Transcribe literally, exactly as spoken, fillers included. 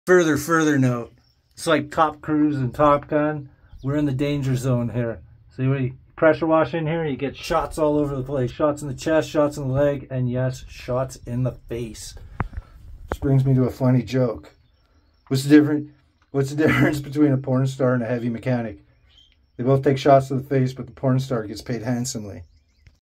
Further, further note. It's like Top Cruise and Top Gun. We're in the danger zone here. See what you pressure wash in here? You get shots all over the place. Shots in the chest, shots in the leg, and yes, shots in the face. This brings me to a funny joke. What's the difference? What's the difference between a porn star and a heavy mechanic? They both take shots to the face, but the porn star gets paid handsomely.